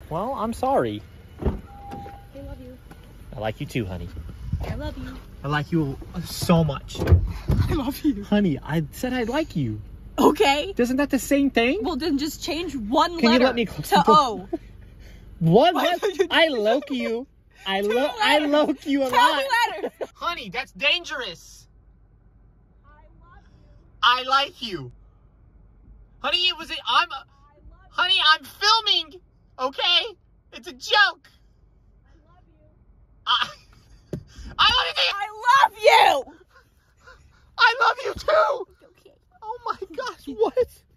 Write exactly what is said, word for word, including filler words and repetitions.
Well, I'm sorry. I love you. I like you too, honey. I love you. I like you so much. I love you. Honey, I said I like you. Okay. Isn't that the same thing? Well, then just change one Can letter you let me close to O. What? Why What? would you do I loke you. I Two lo I letters. loke you a Two lot. letters. Honey, that's dangerous. I love you. I like you. Honey, it was it. I'm. I love you. Honey, I'm filming. Okay, it's a joke. I love you. I. I love you. I love you. I love you too. Okay. Oh my gosh, what?